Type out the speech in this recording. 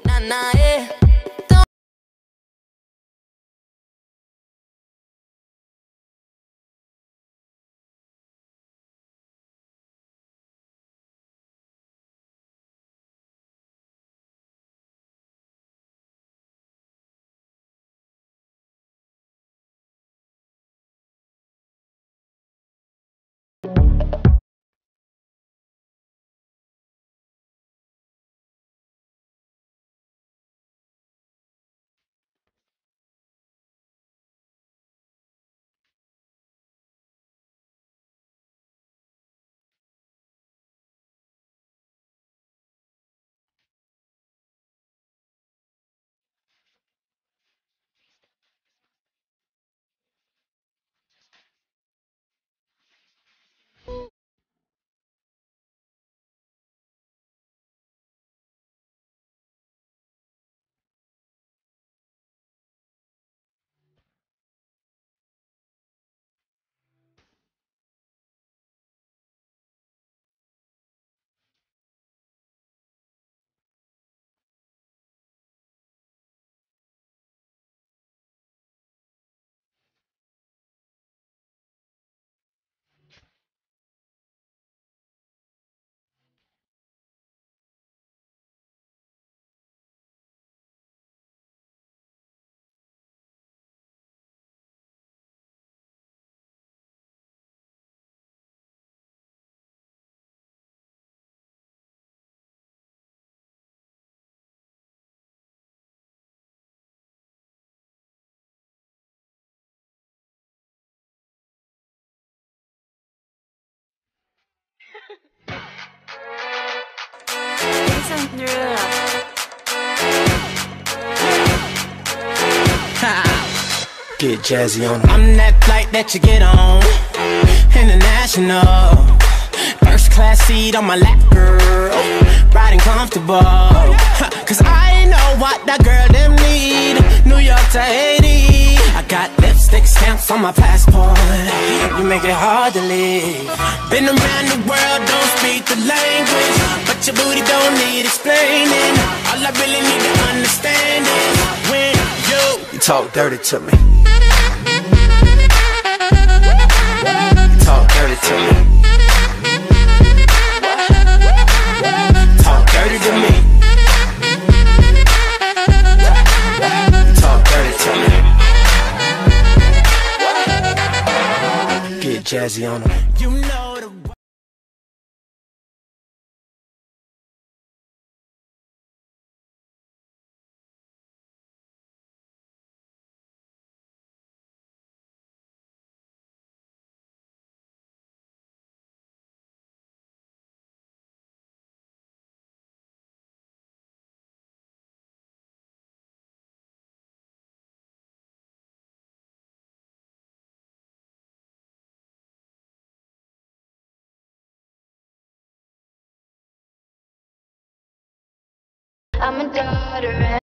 Nah, nah, yeah. Get jazzy on 'em. I'm that flight that you get on, international. First class seat on my lap, girl, riding comfortable. Cause I know what that girl them need. New York to Haiti, I got lipstick stamps on my passport. You make it hard to leave. Been around the world, don't speak the language, but your booty don't need explaining. All I really need to understand is when you talk dirty to me. Talk dirty to me. Talk dirty to me. Talk dirty to me. Get jazzy on 'em. You know the I'm a daughter